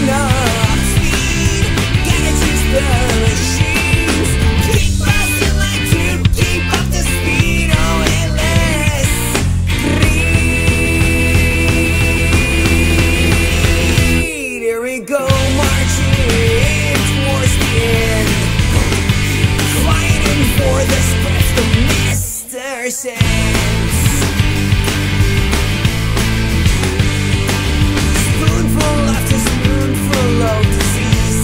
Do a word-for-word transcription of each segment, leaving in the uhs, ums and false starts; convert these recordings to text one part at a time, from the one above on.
up speed, gotta choose the machines. Keep passing like to keep up the speed. Oh, endless greed. Here we go, marching towards the end, fighting for the breath the master sends. Spoonful after spoonful of disease,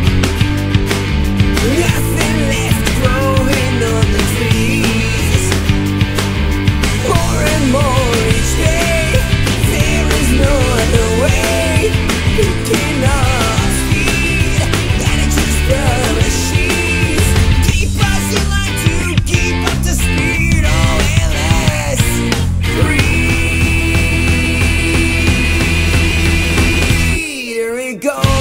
nothing left growing on the trees. More and more each day, there is no other way. Picking up speed, gotta choose the machines. Keep passing like to keep up the speed. Oh, endless greed. Here we go.